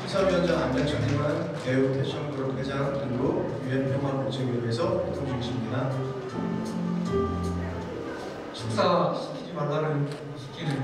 심사위원장 안장철님은 배우 패션그룹 회장 그리고 유엔평화공책위원회에서 활동 중이십니다. 식사시키지 말라는 시키는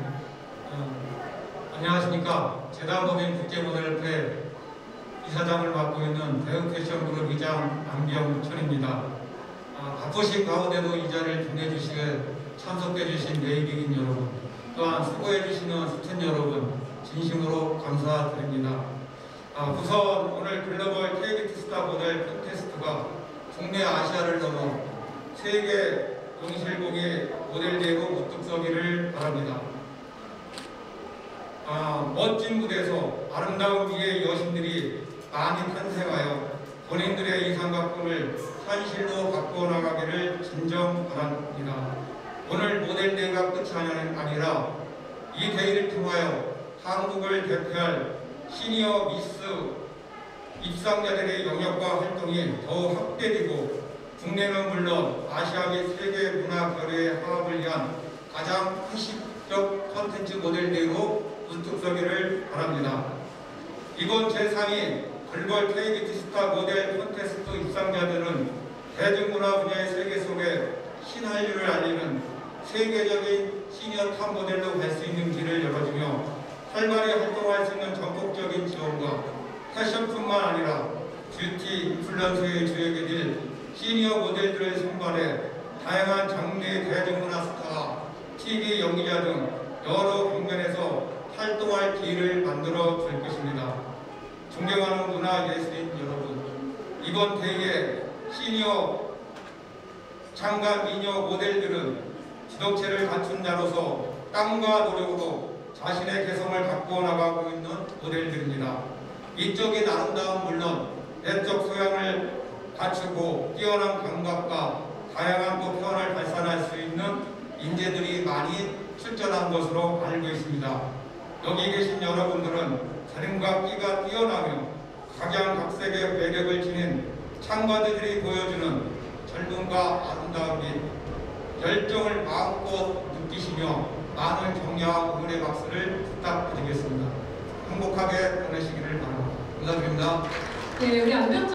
안녕하십니까. 재단법인 국제모델협회 이사장을 맡고 있는 배우 패션그룹 의장 안병천입니다. 바쁘신 가운데도 이 자리를 빛내주시게 참석해주신 내비인 여러분, 또한 수고해주시는 스태프 여러분 진심으로 감사드립니다. 우선 오늘 글로벌 KBT 스타 모델 콘테스트가 국내 아시아를 넘어 세계 동실공의 모델대회로 우뚝 서기를 바랍니다. 멋진 무대에서 아름다운 미의 여신들이 많이 탄생하여 본인들의 이상각품을 현실로 바꾸어 나가기를 진정 바랍니다. 오늘 모델대회가 끝이 아니라 이 대회를 통하여 한국을 대표할 시니어 미스 입상자들의 영역과 활동이 더욱 확대되고 국내는 물론 아시아 및 세계 문화 결의의 화합을 위한 가장 핵심적 콘텐츠 모델 대회로 우뚝 서기를 바랍니다. 이번 제3위 글로벌 KBT 스타 모델 콘테스트 입상자들은 대중문화 분야의 세계 속에 신한류를 알리는 세계적인 시니어 탑 모델로 갈 수 있는 길을 열어주며 활발히 활동할 수 있는 전국적인 지원과 패션뿐만 아니라 뷰티 인플루언서의 주역이 될 시니어 모델들을 선발해 다양한 장르의 대중문화 스타, TV 연기자 등 여러 국면에서 활동할 기회를 만들어 줄 것입니다. 존경하는 문화예술인 여러분, 이번 대회에 시니어 장가 미녀 모델들은 지도체를 갖춘 자로서 땀과 노력으로 자신의 개성을 바꾸어 나가고 있는 모델들입니다. 이적인 아름다움 물론 내적 소양을 갖추고 뛰어난 감각과 다양한 또 표현을 발산할 수 있는 인재들이 많이 출전한 것으로 알고 있습니다. 여기 계신 여러분들은 재능과 끼가 뛰어나며 각양각색의 매력을 지닌 참가자들이 보여주는 젊음과 아름다움 및 열정을 마음껏 느끼시며 많은 격려와 응원의 박수를 부탁드리겠습니다. 행복하게 보내시기를 바랍니다. 감사드립니다. 네, 우리 안병천